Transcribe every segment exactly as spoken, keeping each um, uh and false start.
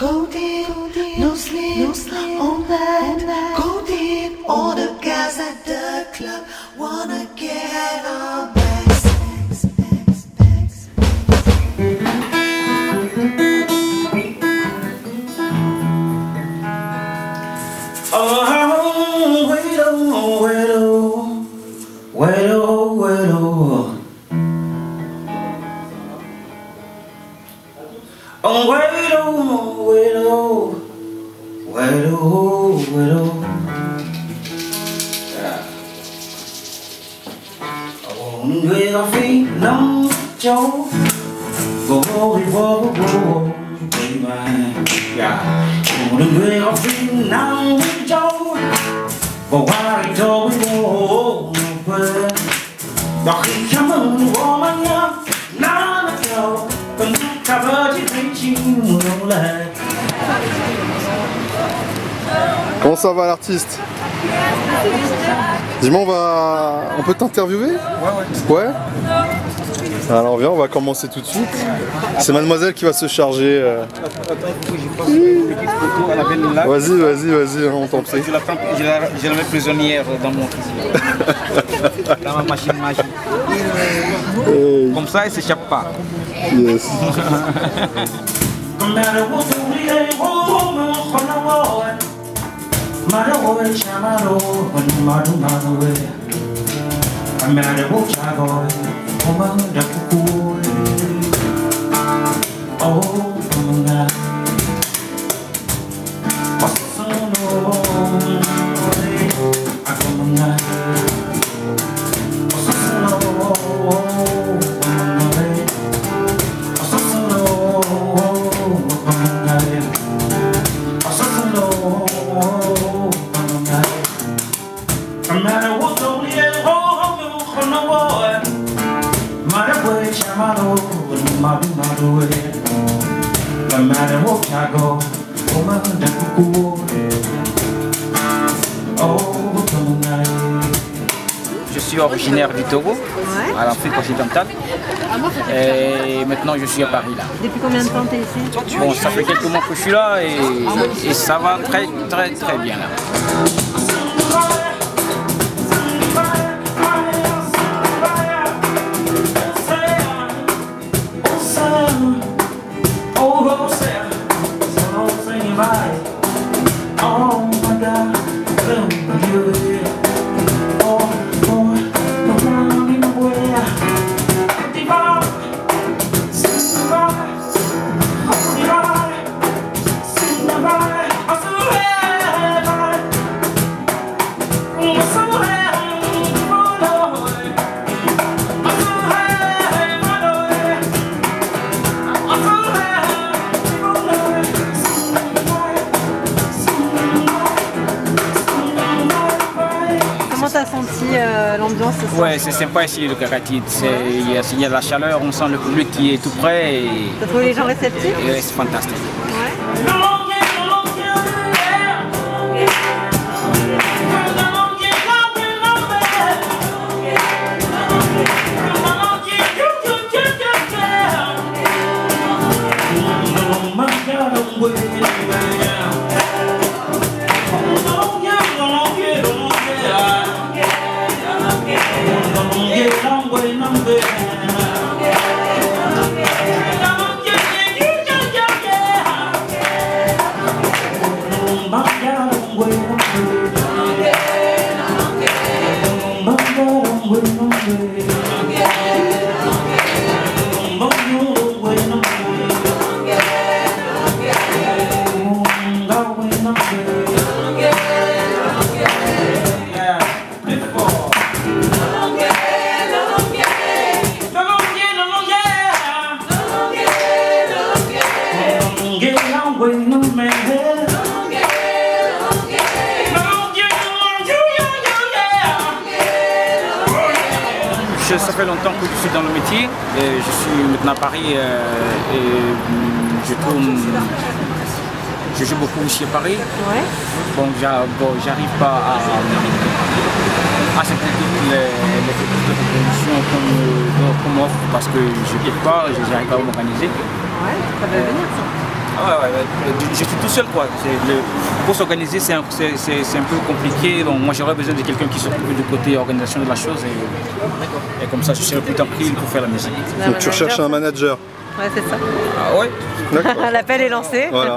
Go deep, no sleep, no sleep all night. Go deep, all the guys at the club wanna get our backs, backs, backs, backs. Oh, wait, oh, wait, oh, wait, oh, wait, oh. Oh, wait, oh, wait, oh, wait, oh, wait, oh. Yeah. Oh, người ở phía Nam Châu, vô vô vô vô vô mà, yeah. Oh, người ở phía Nam Châu, vô qua đi đâu vô về, đọc khi cảm ơn vô mà nhớ, nó là đâu. Comment ça va l'artiste? Dis-moi, on va... on peut t'interviewer? Ouais, ouais. Ouais. Alors viens, on va commencer tout de suite. C'est mademoiselle qui va se charger. Euh... Vas-y, vas-y, vas-y, on t'en prie. Je la, je, la, je la mets prisonnière dans mon dans ma machine magique. Hey. Comme ça, elle ne s'échappe pas. Yes. Je suis originaire du Togo, ouais. À l'Afrique occidentale. Et maintenant je suis à Paris là. Depuis combien de temps tu es ici? Bon, ça fait quelques mois que je suis là et, et ça va très très très bien là. T'as senti euh, l'ambiance ce soir? Ouais, c'est sympa ici le Kakatid. Il y, y a de la chaleur, on sent le public qui est tout près. Et... T'as trouvé les gens réceptifs? Et c'est fantastique. Ouais. Ça fait longtemps que je suis dans le métier, et je suis maintenant à Paris euh, et je tourne, je joue beaucoup ici à Paris. Ouais. Bon, j'arrive pas à, à accepter toutes les, les propositions qu'on m'offre parce que je ne quitte pas, je n'arrive pas à m'organiser. Ouais, ça va venir ça. Ouais, ouais, ouais. Je suis tout seul quoi. Le, pour s'organiser c'est un, un peu compliqué. Donc moi j'aurais besoin de quelqu'un qui s'occupe du côté organisation de la chose et, et comme ça je serai plus tranquille pour faire la musique. La Donc tu recherches un manager. Ouais c'est ça. Ah ouais. L'appel est lancé. Voilà.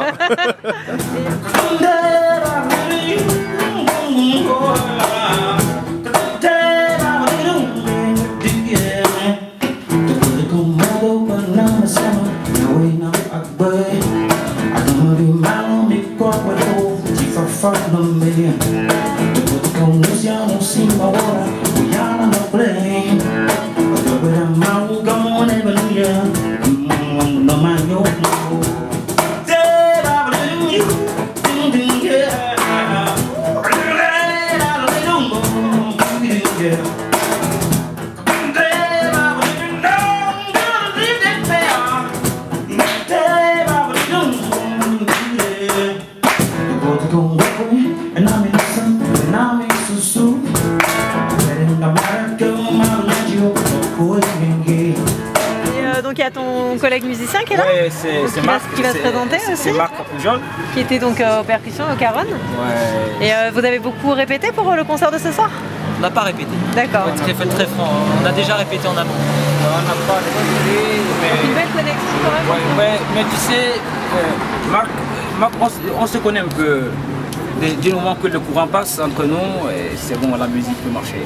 Donc il y a ton collègue musicien qui est là, ouais, c'est Marc qui va se présenter aussi. C'est Marc Capoujol. Qui était donc euh, aux percussions, au caron. Ouais. Et euh, vous avez beaucoup répété pour euh, le concert de ce soir? On n'a pas répété. D'accord. Très, très, très franc, on a déjà répété en amont. On n'a pas répété, mais... Une belle connexion quand même. Ouais, ouais, mais tu sais, euh, Marc, Marc on, on se connaît un peu. Du moment que le courant passe entre nous, c'est bon, la musique peut marcher.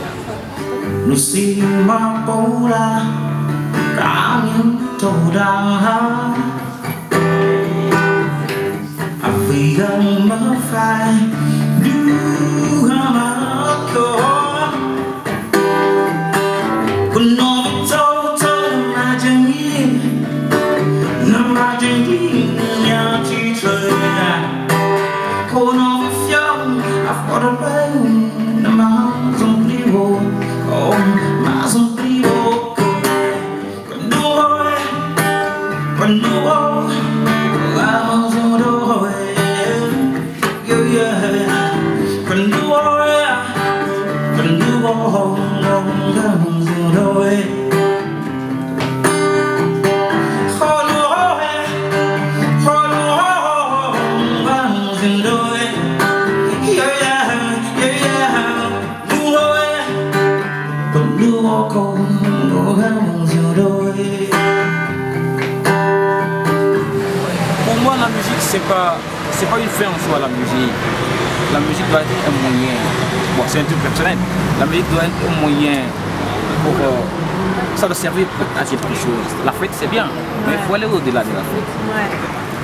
Pour moi, la musique, c'est pas, c'est pas une fin en soi, la musique. La musique doit être un moyen. Bon, c'est un truc personnel. La musique doit être un moyen pour... Euh, ça doit servir à quelque chose. La fête, c'est bien, mais il faut aller au-delà de la fête. Ouais.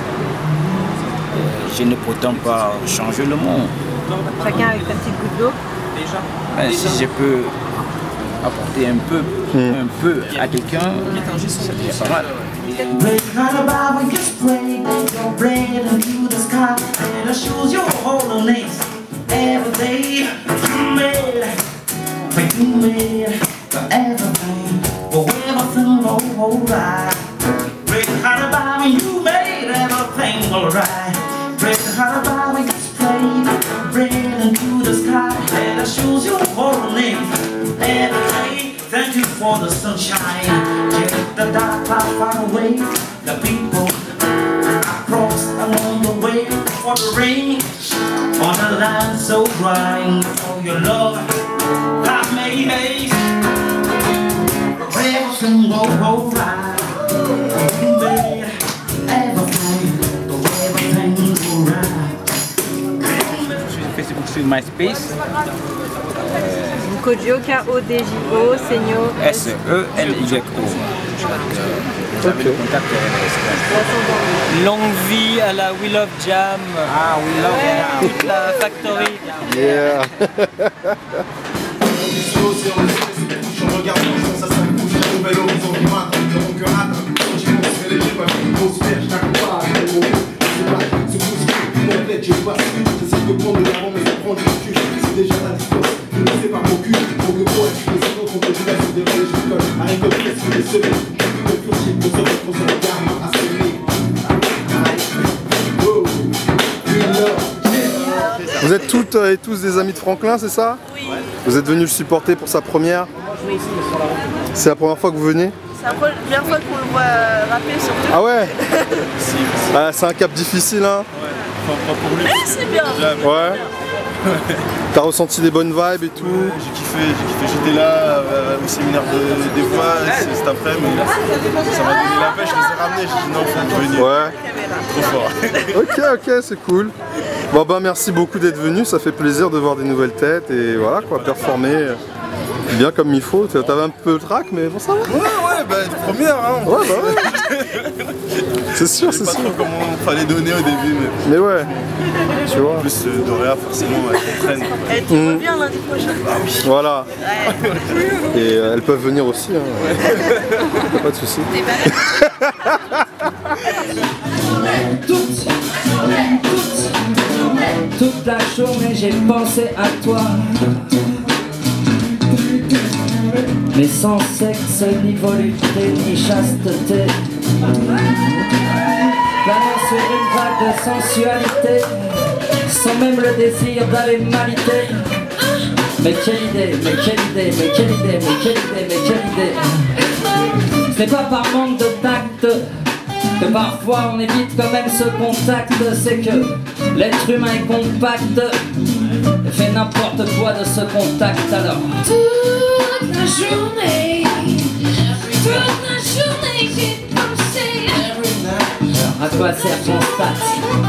Je ne prétends pas changer le monde. Chacun avec sa petite goutte d'eau. Ben, si je peux apporter un peu, mm. un peu à quelqu'un, c'est pas mal. Thank you for the sunshine. Take the dark cloud far away. The people across along the way for the rain. On the land so dry for your love. God made haste. Everything will go right. You made everything. Everything will right. Facebook sur MySpace. Kodjo, K O D J O, Senyo. S E L Y O. Okay. Longue vie à la We Love Jam. Ah, We Love Jam. Toute la factory. Yeah. Vous êtes toutes et tous des amis de Franklin, c'est ça? Oui. Vous êtes venus le supporter pour sa première? Oui. C'est la première fois que vous venez? Ça la première fois qu'on le voit rapper surtout. Ah ouais. Ah, c'est un cap difficile hein. Ouais, enfin, pas pour lui. Mais c'est bien. Ouais. T'as ressenti des bonnes vibes et tout? Ouais, j'ai kiffé, j'ai kiffé, j'étais là euh, au séminaire de, des voix cet après-midi, ça m'a donné la pêche, je les ai ramenés, j'ai dit non, faut venir. Ouais. Trop fort. Ok, ok, c'est cool. Bon bah merci beaucoup d'être venu, ça fait plaisir de voir des nouvelles têtes et voilà quoi, performer bien comme il faut. T'avais un peu le trac mais bon ça va. Ouais, ouais, bah première hein. Ouais, bah ouais. C'est sûr, c'est sûr. Je sais pas trop comment fallait donner au début mais... Mais ouais, tu vois. En plus euh, Doréa forcément elle comprenne. Et tu Mmh. reviens lundi prochain. Ah oui. Voilà. Ouais. Et euh, elles peuvent venir aussi, hein. Pas de soucis. Toute la journée j'ai pensé à toi, mais sans sexe, ni volupté, ni chasteté, planant sur une vague de sensualité, sans même le désir d'aller m'aliter. Mais quelle idée, mais quelle idée, mais quelle idée, mais quelle idée, mais quelle idée. Ce n'est pas par manque de tact que parfois on évite quand même ce contact, c'est que l'être humain est compact, fait n'importe quoi de ce contact alors. Toute la journée, toute la journée j'ai pensé. Alors, à quoi sert ton stat?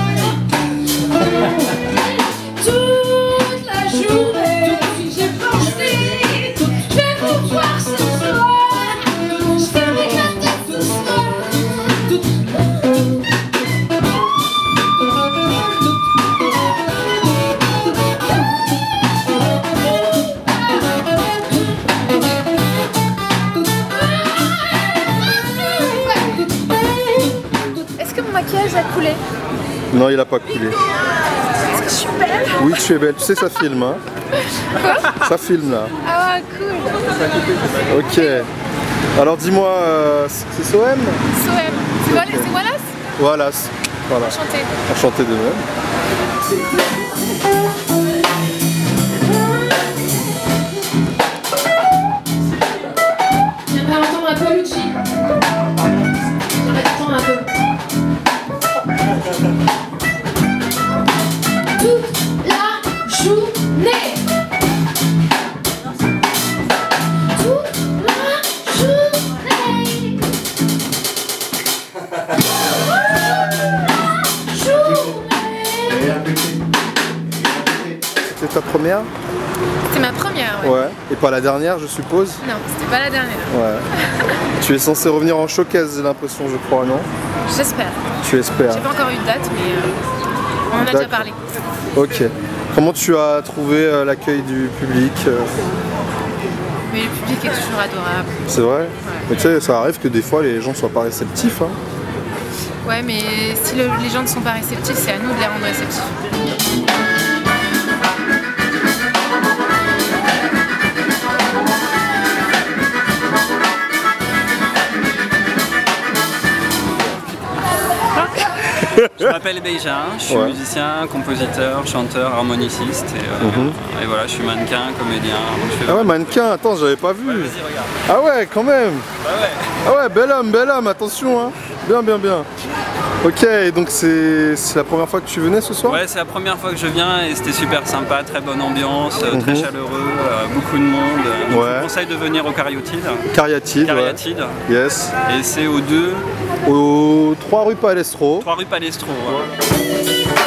Toute la journée j'ai pensé. Je vais vous voir ce soir. Je vais m'éclater ce soir. Est-ce que mon maquillage a coulé? Non, il a pas coulé. Est-ce que je suis belle? Oui, tu es belle. Tu sais, ça filme, hein. Quoi? Ça filme là. Ah cool. Ok. Alors dis-moi, euh, c'est Soem? Soem. C'est Wallace? C'est Wallace? Wallace. Voilà. Enchanté. Enchanté de même. J'aimerais entendre un peu Lucci. J'aimerais entendre un peu. Toute la journée. Toute la journée. C'était ta première? C'était ma première, ouais. Ouais. Et pas la dernière, je suppose? Non, c'était pas la dernière. Ouais. Tu es censé revenir en showcase, j'ai l'impression, je crois, non? J'espère. Tu espères? J'ai pas encore eu de date, mais euh, on en a déjà parlé. Ok. Comment tu as trouvé euh, l'accueil du public euh... Mais le public est toujours adorable. C'est vrai? Ouais. Mais tu sais, ça arrive que des fois les gens soient pas réceptifs. Hein. Ouais, mais si le- les gens ne sont pas réceptifs, c'est à nous de les rendre réceptifs. Je m'appelle Beija, je suis Ouais. musicien, compositeur, chanteur, harmoniciste et, euh, Mhm. et voilà, je suis mannequin, comédien. donc je fais Ah ouais, mannequin, attends, j'avais pas vu. Ouais, vas-y, regarde. Ah ouais, quand même. Bah ouais. Ah ouais, bel homme, bel homme, attention. Hein. Bien, bien, bien. Ok, et donc c'est c'est la première fois que tu venais ce soir? Ouais, c'est la première fois que je viens et c'était super sympa, très bonne ambiance, euh, très Mhm. chaleureux, euh, beaucoup de monde. Donc, Ouais. Je vous conseille de venir au Cariatide. Cariatide, Cariatide. ouais. Yes. Et c'est au deux, Au trois rue Palestro. trois rue Palestro. ouais.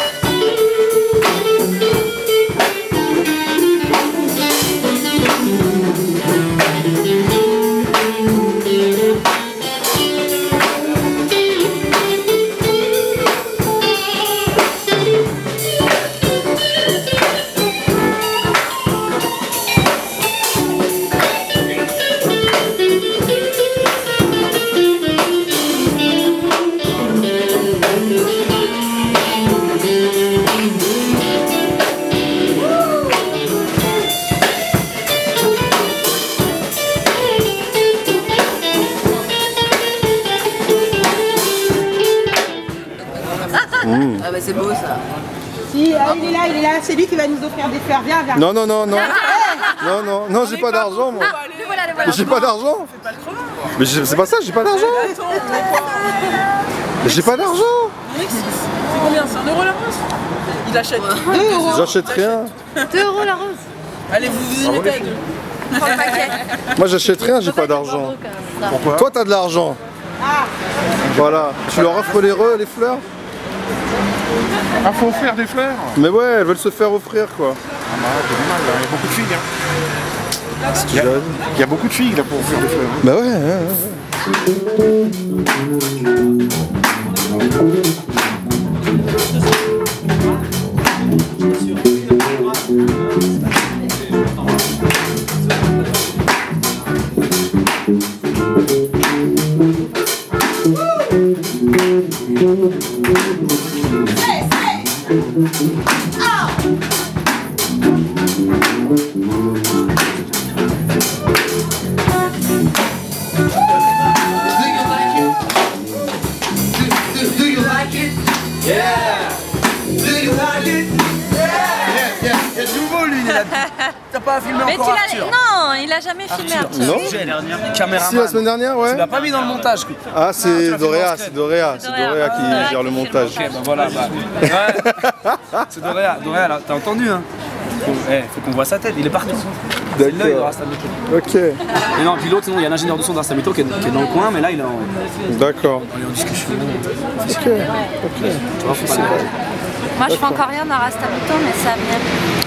Ah bah c'est beau ça. Si, ah, il est là, il est là, c'est lui qui va nous offrir des fleurs. Viens, viens. Non, non, non, non. Non, non, non, j'ai pas d'argent moi. Le voilà, le voilà. J'ai pas d'argent. Mais c'est pas ça, j'ai pas d'argent. J'ai pas d'argent. C'est combien? C'est un euro la rose? Il achète deux euros. J'achète rien. deux euros la rose. Allez, vous vous y mettez à deux. Moi j'achète rien, j'ai pas d'argent. Pourquoi? Toi t'as de l'argent. Voilà. Tu leur offres les re, les fleurs? Ah, faut offrir des fleurs? Mais ouais, elles veulent se faire offrir quoi. Ah bah, c'est normal, il y a beaucoup de filles. Hein. Il y, a, il y a beaucoup de filles là pour offrir des fleurs. Bah ouais, ouais, T'as pas filmé Mais encore tu l'as... Arthur? Non, il a jamais filmé Arthur. Non. Caméraman. Si, la semaine dernière, ouais. Tu l'as pas mis dans le montage. Ah, c'est Doréa, c'est Doréa, c'est Doréa qui Ah, gère le montage. Ok, bah voilà. Bah. Ouais. C'est Doréa, Doréa, là, t'as entendu, hein? Faut, eh, faut qu'on voit sa tête, il est partout. C'est l'œil de Rastamito. Ok. Et non, puis l'autre, sinon, il y a l'ingénieur de son d'Rastamito qui, qui est dans le coin, mais là, il est en. D'accord. On est en discussion. Ok, ok. Tu vois, faut pas le- Moi, je fais encore rien dans Rastamito, mais ça vient.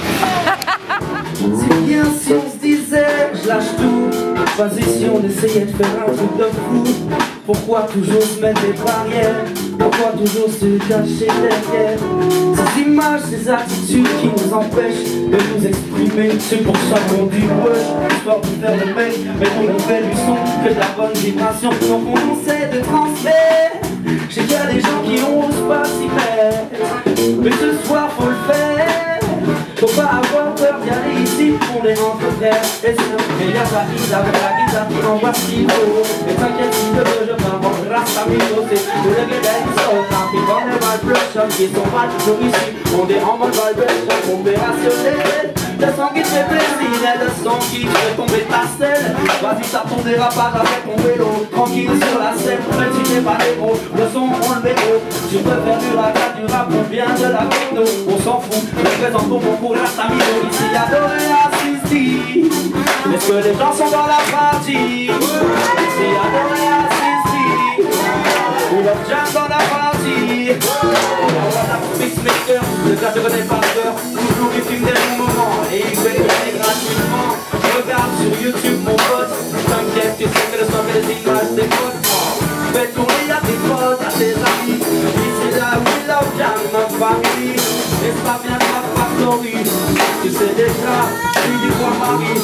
C'est bien si on se disait, je lâche tout. Vas-y si on essayait de faire un truc de fou. Pourquoi toujours se mettre des barrières? Pourquoi toujours se cacher derrière ces images, ces attitudes qui nous empêchent de nous exprimer? C'est pour ça qu'on dit wesh, histoire de faire le mec. Mais qu'on ne fait du son que de la bonne vibration. Donc on essaie de transmettre. Je sais qu'il y a des gens qui n'osent pas s'y mettre, mais ce soir faut le faire. Faut pas avoir peur d'y aller ici, on est entre frères. Et c'est notre meilleur la guitare, la guitare qui envoie ce qu'il faut. Et t'inquiète si je veux, je m'en vais Rastamito. C'est tout le gars qui sort, quand ils vendent le vibration, qui sont pas toujours ici. On est en mode vibration, opérationnel. Le son qui te fait plaisir, et le son qui te fait tomber ta selle. Vas-y, t'as ton dérapage avec ton vélo, tranquille sur la scène, même si t'es pas héros. Le son, on le met haut. Tu peux faire du rap, du rap, on vient de la techno. On s'en fout, je présente pour mon cours Rastamito. Ici, y'a Doréa Sisti. Est-ce que les gens sont dans la partie? Ici, y'a Doréa Sisti. Ou leur jam dans la partie. On va la Mixmaker, le gars je connais par cœur. Toujours il filme des bons moments et il fait tourner gratuitement. Regarde sur YouTube mon pote, t'inquiète, tu sais que le son fait les images des potes. Fais tourner à tes potes, à tes amis. Ici là où il love jam, ma famille. Et pas bien ta factory. Tu sais déjà, tu dis quoi Marie?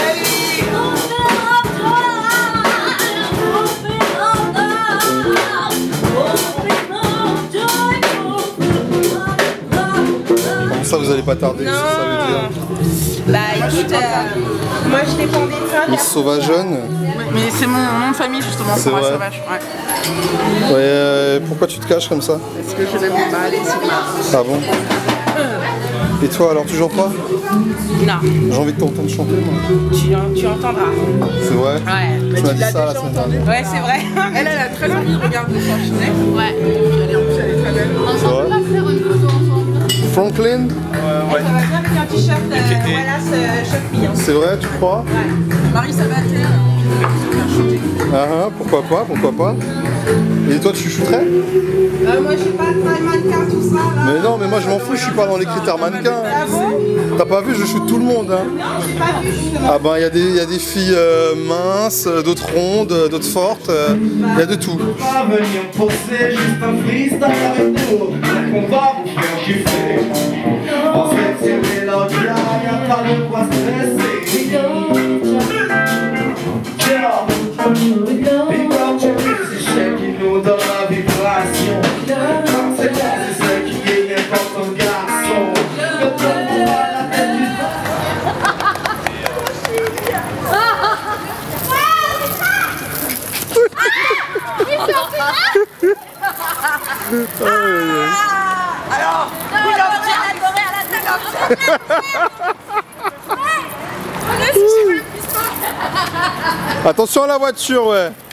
Ça vous allez pas tarder, ça veut dire. Bah écoute, euh, moi je dépends des femmes. Miss Sauvageonne. Mais c'est mon nom de famille justement, C'est Sarah vrai. Sauvage. Ouais. Ouais, euh, pourquoi tu te caches comme ça? Parce que je n'aime pas aller sur ma. Ah bon? Et toi alors toujours pas? Non. J'ai envie de t'entendre chanter moi. Tu, tu entendras. C'est vrai? Ouais. Tu m'as dit ça la semaine dernière. Ouais, c'est vrai. Elle, elle a très envie de regarder son ciné. Ouais. Elle est en plus, elle est très belle. On s'en peut pas faire une photo ensemble. Franklin? Ça va bien avec un t-shirt euh, Wallace euh, Shopee. Hein. C'est vrai, tu crois? Marie Sabater, Ah ah, pourquoi pas, pourquoi pas? Et toi tu shooterais? Euh, moi je sais pas, taille mannequin, tout ça là. Mais non, mais moi je m'en fous, je suis pas dans les critères mannequins. Ah bon? T'as pas vu, je shoot tout le monde. Hein. J'ai pas vu justement. Ah ben il y, a des- y a des filles euh, minces, euh, d'autres rondes, euh, d'autres fortes, il y a de tout. Pas venir poser juste un freestyle avec nous. On va vous faire kiffer. En fait, c'est mélodie là, y'a pas de quoi stresser. Yeah. Big up, check c'est celle qui nous donne la vibration. C'est toi, c'est celle qui est n'importe ton garçon. Le temps pour la tête du alors, vous adoré à la Attention à la voiture, ouais.